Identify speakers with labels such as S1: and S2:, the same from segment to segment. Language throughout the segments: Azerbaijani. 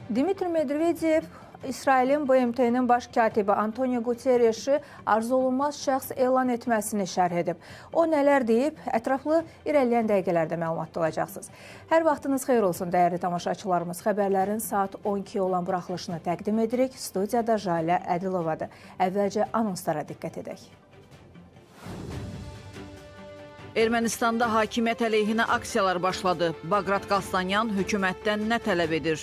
S1: Dmitri Medvedev, İsrailin BMT-nin baş katibi Antonio Guterresi arzu olunmaz şəxs elan etməsini şərh edib. O nələr deyib, ətraflı irəliləyən dəqiqələrdə məlumatda olacaqsınız. Hər vaxtınız xeyir olsun, dəyərli tamaşaçılarımız. Xəbərlərin saat 12 olan buraxılışını təqdim edirik. Studiyada Jalə Ədilovadır. Əvvəlcə anonslara diqqət edək.
S2: Ermənistanda hakimiyyət əleyhinə aksiyalar başladı. Baqrat Qalstanyan hökumətdən nə tələb edir?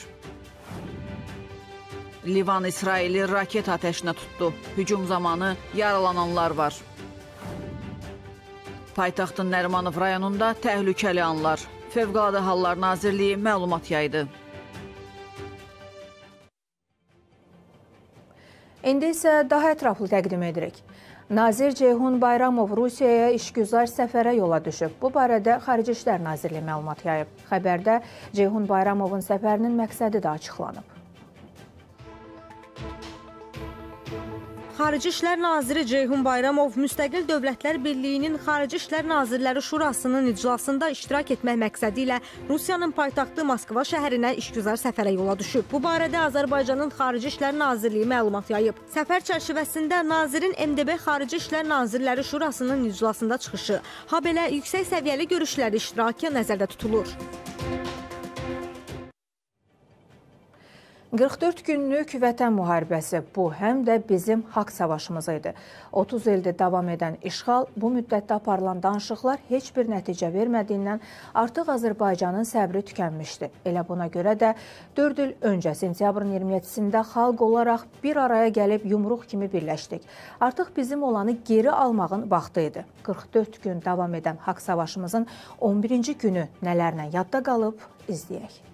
S2: Livan İsraili raket ateşinə tutdu. Hücum zamanı yaralananlar var. Paytaxtın Nərimanov rayonunda təhlükəli anlar. Fövqəladə Hallar Nazirliyi məlumat yaydı.
S1: İndi isə daha ətraflı təqdim edirik. Nazir Ceyhun Bayramov Rusiyaya işgüzar səfərə yola düşüb. Bu barədə Xarici İşlər Nazirliyi məlumat yayıb. Xəbərdə Ceyhun Bayramovun səfərinin məqsədi də açıqlanıb.
S3: Xarici İşlər Naziri Ceyhun Bayramov Müstəqil Dövlətlər Birliyinin Xarici İşlər Nazirləri Şurasının iclasında iştirak etmək məqsədi ilə Rusiyanın paytaxtı Moskva şəhərinə işgüzar səfərə yola düşüb. Bu barədə Azərbaycanın Xarici İşlər Nazirliyi məlumat yayıb. Səfər çərçivəsində nazirin MDB Xarici İşlər Nazirləri Şurasının iclasında çıxışı, habelə yüksək səviyyəli görüşləri iştirakı nəzərdə tutulur.
S1: 44 günlük vətən müharibəsi bu həm də bizim haqq savaşımız idi. 30 ildir davam edən işğal, bu müddətdə aparılan danışıqlar heç bir nəticə vermədiyindən artıq Azərbaycanın səbri tükənmişdi. Elə buna görə də 4 il öncə sentyabrın 27-sində xalq olaraq bir araya gəlib yumruq kimi birləşdik. Artıq bizim olanı geri almağın vaxtı idi. 44 gün davam edən haqq savaşımızın 11-ci günü nələrlə yadda qalıb izləyək.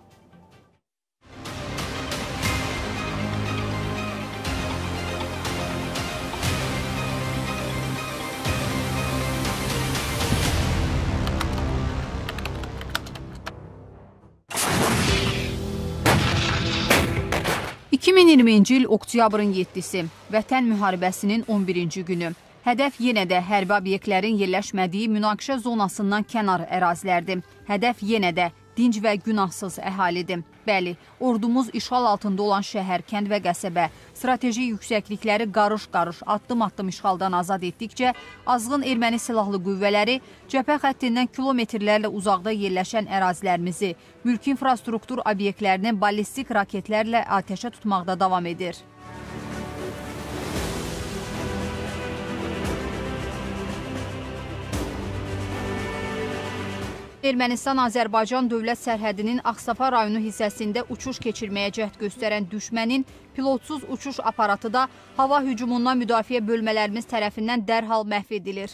S4: ...2020-ci il oktyabrın 7-si, Vətən müharibəsinin 11-ci günü. Hədəf yenə də hərbi obyektlərin yerləşmədiyi münaqişə zonasından kənar ərazilərdir. Hədəf yenə də dinc və günahsız əhalidir. Bəli, ordumuz işğal altında olan şəhər, kənd və qəsəbə, strateji yüksəklikləri qarış-qarış, addım-addım işğaldan azad etdikcə, azğın erməni silahlı qüvvələri cəbhə xəttindən kilometrlərlə uzaqda yerləşən ərazilərimizi, mülki infrastruktur obyektlərini ballistik raketlərlə atəşə tutmaqda davam edir. Ermənistan-Azərbaycan dövlət sərhədinin Ağstafa rayonu hissəsində uçuş keçirməyə cəhd göstərən düşmənin pilotsuz uçuş aparatı da hava hücumundan müdafiə bölmələrimiz tərəfindən dərhal məhv edilir.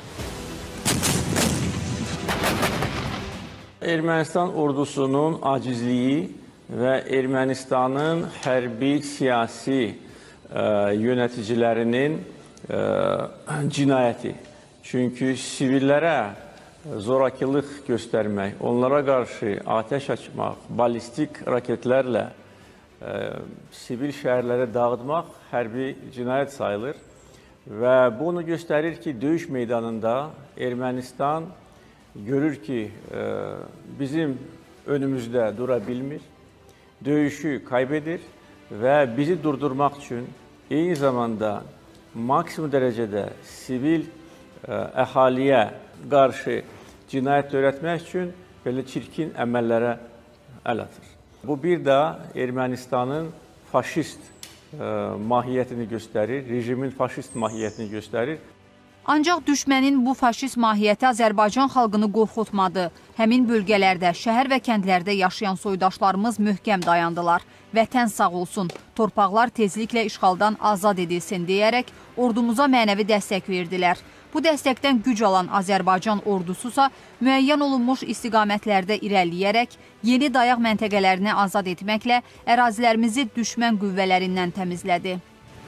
S5: Ermənistan ordusunun acizliyi və Ermənistanın hərbi siyasi yöneticilərinin cinayəti. Çünki sivillərə zorakılıq göstərmək, onlara qarşı atəş açmaq, ballistik raketlərlə sivil şəhərlərə dağıtmaq hərbi cinayət sayılır. Və bunu göstərir ki, döyüş meydanında Ermənistan görür ki, bizim önümüzdə dura bilmir, döyüşü kaybedir və bizi durdurmaq üçün eyni zamanda maksimum dərəcədə sivil əhaliyə qarşı cinayət törətmək üçün belə çirkin əməllərə əl atır. Bu bir də Ermənistanın faşist mahiyyətini göstərir, rejimin faşist mahiyyətini göstərir.
S4: Ancaq düşmənin bu faşist mahiyyəti Azərbaycan xalqını qorxutmadı. Həmin bölgələrdə, şəhər və kəndlərdə yaşayan soydaşlarımız möhkəm dayandılar. Vətən sağ olsun, torpaqlar tezliklə işğaldan azad edilsin deyərək ordumuza mənəvi dəstək verdilər. Bu dəstəkdən güc alan Azərbaycan ordususa müəyyən olunmuş istiqamətlərdə irəliləyərək yeni dayaq məntəqələrini azad etməklə ərazilərimizi düşmən qüvvələrindən təmizlədi.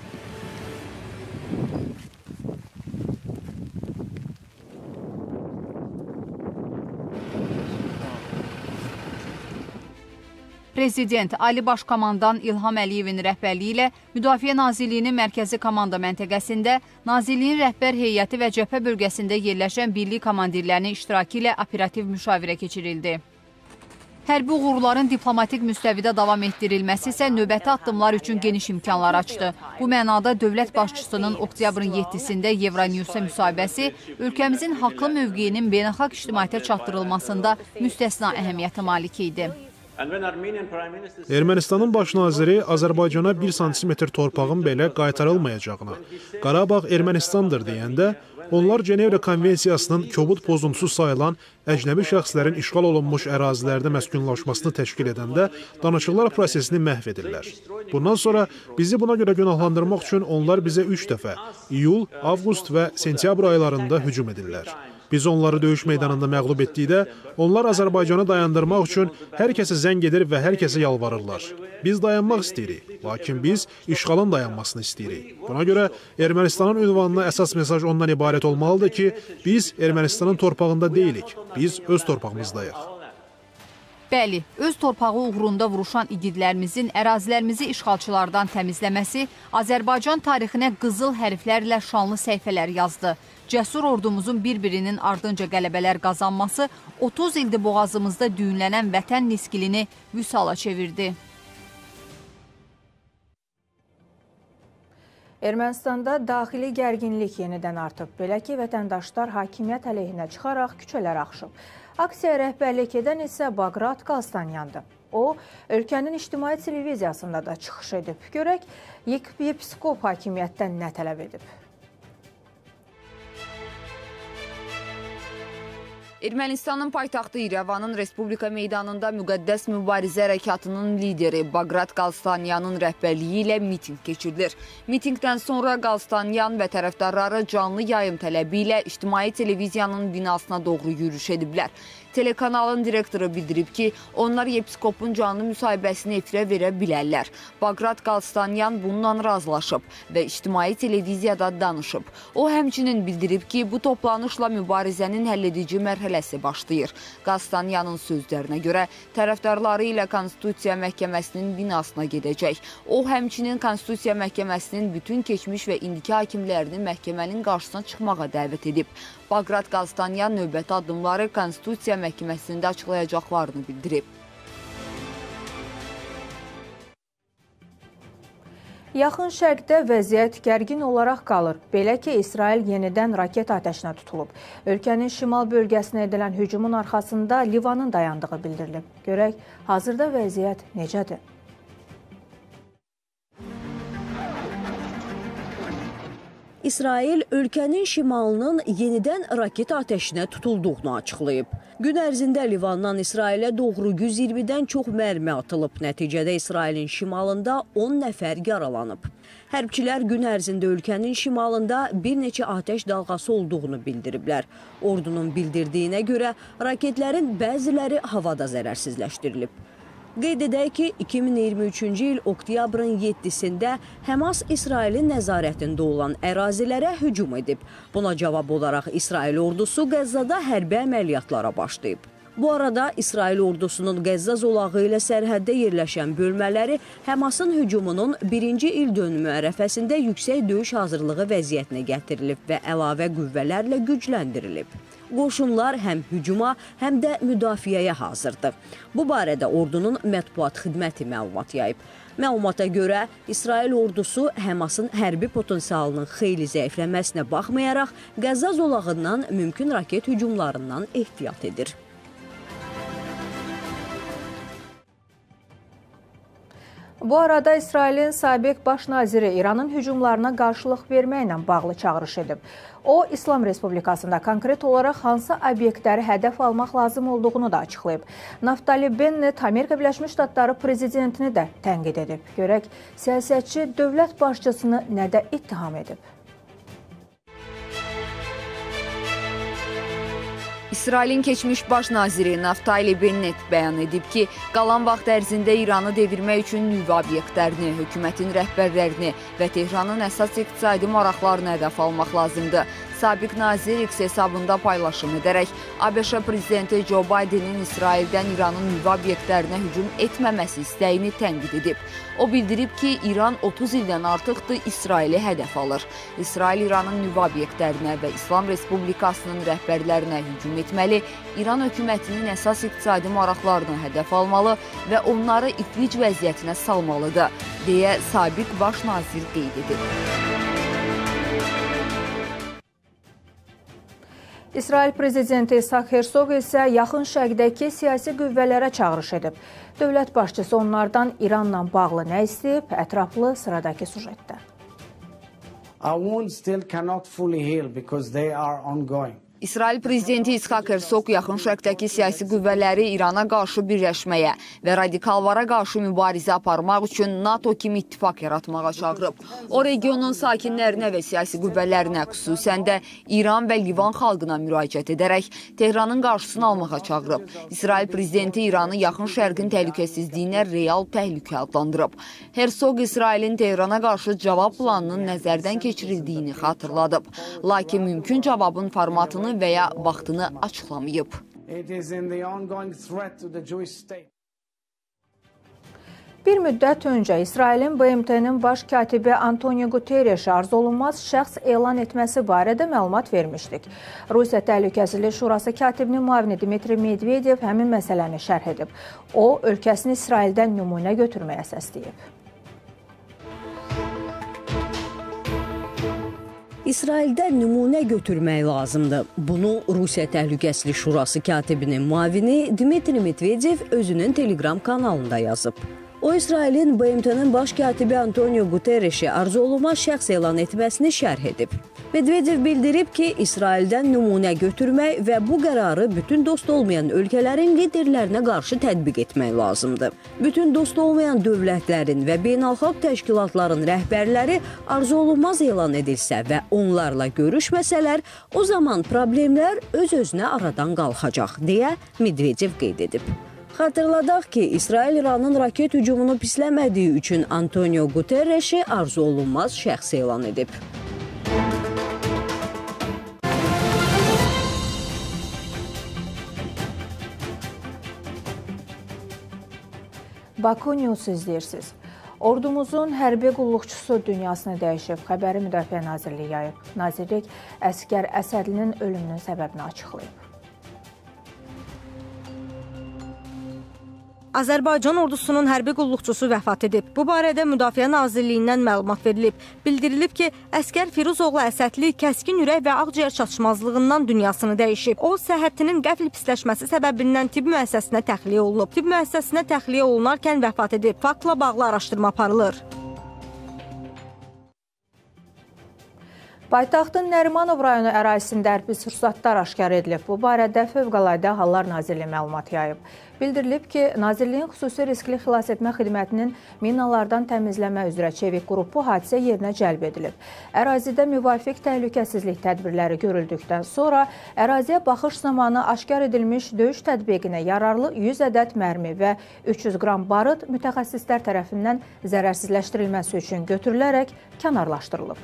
S4: Prezident Ali Başkomandan İlham Əliyevin rəhbərliyi ilə Müdafiə Nazirliyinin mərkəzi komanda məntəqəsində Nazirliyin rəhbər heyəti və cəbhə bölgəsində yerləşən birlik komandirlərinin iştirakı ilə operativ müşavirə keçirildi. Hərbi uğurların diplomatik müstəvidə davam etdirilməsi isə növbəti addımlar üçün geniş imkanlar açdı. Bu mənada dövlət başçısının oktyabrın 7-sində Euronews'a müsahibəsi ölkəmizin haqlı mövqeyinin beynəlxalq ictimaiyyətə çatdırılmasında müstəsna əhəmiyyətə malik idi.
S6: Ermənistanın baş naziri Azərbaycana 1 sm torpağın belə qaytarılmayacağına, Qarabağ Ermənistandır deyəndə, onlar Cenevra Konvensiyasının kobud pozuntusu sayılan əcnəbi şəxslərin işğal olunmuş ərazilərdə məskunlaşmasını təşkil edəndə danışıqlar prosesini məhv edirlər. Bundan sonra bizi buna görə günahlandırmaq üçün onlar bizə 3 dəfə iyul, avqust və sentyabr aylarında hücum edirlər. Biz onları döyüş meydanında məğlub etdikdə, onlar Azərbaycanı dayandırmaq üçün hər kəsə zəng edir və hər kəsə yalvarırlar. Biz dayanmaq istəyirik, lakin biz işğalın dayanmasını istəyirik. Buna görə Ermənistanın ünvanına əsas mesaj ondan ibarət olmalıdır ki, biz Ermənistanın torpağında deyilik, biz öz torpağımızdayıq.
S4: Bəli, öz torpağı uğrunda vuruşan igidlərimizin ərazilərimizi işğalçılardan təmizləməsi Azərbaycan tarixinə qızıl hərflərlə şanlı səhifələr yazdı. Cəsur ordumuzun bir-birinin ardınca qələbələr qazanması 30 ildir boğazımızda düyünlənən vətən niskilini vüsala çevirdi.
S1: Ermənistanda daxili gərginlik yenidən artıb. Belə ki, vətəndaşlar hakimiyyət əleyhinə çıxaraq küçələrə axışıb. Aksiya rəhbərlik edən isə Baqrat Qalstanyandır. O, ölkənin ictimai televiziyasında da çıxış edib. Görək, yepiskop hakimiyyətdən nə tələb edib?
S7: Ermənistanın paytaxtı İrəvanın Respublika meydanında müqəddəs mübarizə hərəkatının lideri Baqrat Qalstanyanın rəhbərliyi ilə miting keçirilir. Mitingdən sonra Qalstanyan və tərəfdarları canlı yayım tələbi ilə ictimai televiziyanın binasına doğru yürüyüş ediblər. Telekanalın direktoru bildirib ki, onlar yepiskopun canlı müsahibəsini efirə verə bilərlər. Baqrat Qalstanyan bununla razılaşıb və ictimai televiziyada danışıb. O həmçinin bildirib ki, bu toplanışla mübarizənin həlledici mərhələsi başlayır. Qalstanyanın sözlərinə görə tərəfdarları ilə Konstitusiya Məhkəməsinin binasına gedəcək. O həmçinin Konstitusiya Məhkəməsinin bütün keçmiş və indiki hakimlərini məhkəmənin qarşısına çıxmağa dəvət edib. Baqrat Qalstanyan növbəti addımları Konstitusiya Məhkəməsində açıqlayacaqlarını bildirib.
S1: Yaxın Şərqdə vəziyyət gərgin olaraq qalır. Belə ki, İsrail yenidən raket atəşinə tutulub. Ölkənin şimal bölgəsinə edilən hücumun arxasında Livanın dayandığı bildirilib. Görək, hazırda vəziyyət necədir?
S8: İsrail ölkənin şimalının yenidən raket atəşinə tutulduğunu açıqlayıb. Gün ərzində Livandan İsrailə doğru 120-dən çox mərmi atılıb. Nəticədə İsrailin şimalında 10 nəfər yaralanıb. Hərbçilər gün ərzində ölkənin şimalında bir neçə atəş dalğası olduğunu bildiriblər. Ordunun bildirdiyinə görə raketlərin bəziləri havada zərərsizləşdirilib. Qeyd edək ki, 2023-cü il oktyabrın 7-sində Həmas İsrailin nəzarətində olan ərazilərə hücum edib. Buna cavab olaraq İsrail ordusu Qəzzada hərbi əməliyyatlara başlayıb. Bu arada İsrail ordusunun Qəzza zolağı ilə sərhəddə yerləşən bölmələri Həmasın hücumunun 1-ci il dönümü ərəfəsində yüksək döyüş hazırlığı vəziyyətinə gətirilib və əlavə qüvvələrlə gücləndirilib. Qoşunlar həm hücuma, həm də müdafiəyə hazırdır. Bu barədə ordunun mətbuat xidməti məlumat yayıb. Məlumata görə, İsrail ordusu Həmasın hərbi potensialının xeyli zəifləməsinə baxmayaraq, Qəzza zolağından mümkün raket hücumlarından ehtiyat edir.
S1: Bu arada İsrailin sabiq baş naziri İranın hücumlarına qarşılıq verməklə bağlı çağırış edib. O, İslam Respublikasında konkret olaraq hansı obyektləri hədəf almaq lazım olduğunu da açıqlayıb. Naftali Bennett Amerika Birləşmiş Ştatları prezidentini də tənqid edib. Görək, siyasətçi dövlət başçısını nədə ittiham edib?
S7: İsrailin keçmiş baş naziri Naftali Bennett bəyan edib ki, qalan vaxt ərzində İranı devirmək üçün nüvə obyektlərini, hökumətin rəhbərlərini və Tehranın əsas iqtisadi maraqlarını hədəf almaq lazımdır. Sabiq nazir X hesabında paylaşım edərək ABŞ prezidenti Joe Bidenin İsraildən İranın nüvə obyektlərinə hücum etməməsi istəyini tənqid edib. O bildirib ki, İran 30 ildən artıqdır İsraili hədəf alır. İsrail İranın nüvə obyektlərinə və İslam Respublikasının rəhbərlərinə hücum etməli, İran hökumətinin əsas iqtisadi maraqlarını hədəf almalı və onları iflic vəziyyətinə salmalıdır, deyə sabiq baş nazir qeyd edib.
S1: İsrail prezidenti İshak Herzog isə yaxın şərqdəki siyasi qüvvələrə çağırış edib. Dövlət başçısı onlardan İranla bağlı nə istəyib? Ətraflı sıradakı sujetdə.
S9: Our wounds still cannot fully heal because they are ongoing.
S7: İsrail prezidenti İshak Herzog yaxın şərqdəki siyasi qüvvələri İrana qarşı birləşməyə və radikallara qarşı mübarizə aparmaq üçün NATO kimi ittifaq yaratmağa çağırıb. O, regionun sakinlərinə və siyasi qüvvələrinə, xüsusən də İran və Livan xalqına müraciət edərək Tehranın qarşısını almağa çağırıb. İsrail prezidenti İranı yaxın şərqin təhlükəsizliyinə real təhlükə adlandırıb. Herzog İsrailin Tehrana qarşı cavab planının nəzərdən keçirildiyini xatırladıb. Lakin mümkün cavabın formatını və ya vaxtını açıqlamayıb.
S1: Bir müddət öncə İsrailin BMT-nin baş katibi Antonio Guterres arzu olunmaz şəxs elan etməsi barədə məlumat vermişdik. Rusiya Təhlükəsizlik Şurası katibinin müavini Dmitri Medvedev həmin məsələni şərh edib. O, ölkəsini İsraildən nümunə götürməyə səsləyib.
S8: İsraildən nümunə götürmək lazımdır. Bunu Rusiya Təhlükəsizlik Şurası katibinin müavini Dmitri Medvedev özünün Telegram kanalında yazıb. O, İsrailin BMT-nin baş katibi Antonio Guterresi arzu olunmaz şəxs elan etməsini şərh edib. Medvedev bildirib ki, İsraildən nümunə götürmək və bu qərarı bütün dost olmayan ölkələrin liderlərinə qarşı tətbiq etmək lazımdır. Bütün dost olmayan dövlətlərin və beynəlxalq təşkilatların rəhbərləri arzu olunmaz elan edilsə və onlarla görüşməsələr, o zaman problemlər öz-özünə aradan qalxacaq, deyə Medvedev qeyd edib. Xatırladaq ki, İsrail İranın raket hücumunu pisləmədiyi üçün Antonio Guterresi arzu olunmaz şəxs elan edib.
S1: Baku News izləyirsiniz. Ordumuzun hərbi qulluqçusu dünyasını dəyişib, xəbəri Müdafiə Nazirliyi yayıb. Nazirlik əsgər Əsədlinin ölümünün səbəbini açıqlayıb.
S3: Azərbaycan ordusunun hərbi qulluqçusu vəfat edib. Bu barədə Müdafiə Nazirliyindən məlumat verilib. Bildirilib ki, əskər Firuzoğlu Əsədli kəskin ürək və ağciyər çatışmazlığından dünyasını dəyişib. O, səhhətinin qəfil pisləşməsi səbəbindən tibb müəssisəsinə təxliyə olunub. Tibb müəssisəsinə təxliyə olunarkən vəfat edib. Faktla bağlı araşdırma aparılır.
S1: Paytaxtın Nərimanov rayonu ərazisində hərbi sursatlar aşkar edilib. Bu barədə Fövqəladə Hallar Nazirliyi məlumat yayıb. Bildirilib ki, Nazirliyin xüsusi riskli xilasetmə xidmətinin minalardan təmizləmə üzrə çevik qrupu hadisə yerinə cəlb edilib. Ərazidə müvafiq təhlükəsizlik tədbirləri görüldükdən sonra əraziyə baxış zamanı aşkar edilmiş döyüş tətbiqinə yararlı 100 ədəd mərmi və 300 qram barıt mütəxəssislər tərəfindən zərərsizləşdirilməsi üçün götürülərək kənarlaşdırılıb.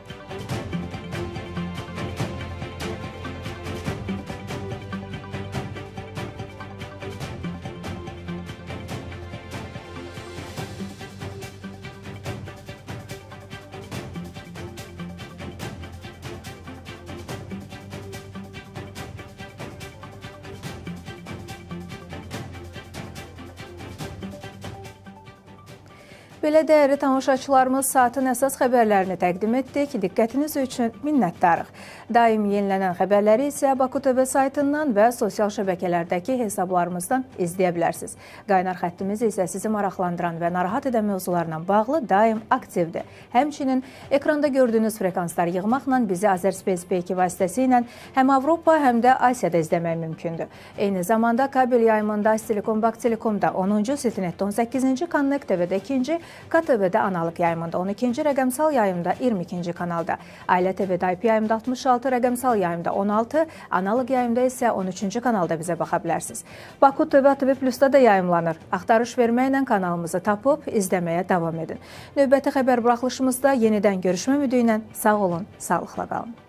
S1: Belə dəyərli tamaşaçılarımız saatın əsas xəbərlərini təqdim etdik. Diqqətiniz üçün minnətdarıq. Daim yenilənən xəbərləri isə Baku TV saytından və sosial şəbəkələrdəki hesablarımızdan izləyə bilərsiniz. Qaynar xəttimiz isə sizi maraqlandıran və narahat edən mövzularla bağlı daim aktivdir. Həmçinin ekranda gördüyünüz frekansları yığmaqla bizi Azərspace B2 vasitəsilə həm Avropa, həm də Asiyada izləmək mümkündür. Eyni zamanda kabel yayımında Telekom Bak Telekomda 10-cu, Stilnet 18-ci, Connect TV-də 2-ci, KTV-də analıq yayımında 12-ci, rəqəmsal yayımda 22-ci kanalda, Ailə TV-də IP yayımda 66, rəqəmsal yayımda 16, analıq yayımda isə 13-cü kanalda bizə baxa bilərsiniz. Baku TV, ATV Plus-da da yayımlanır. Axtarış verməklə kanalımızı tapıb izləməyə davam edin. Növbəti xəbər buraxılışımızda yenidən görüşmə ümidi ilə sağ olun, sağlıqla qalın.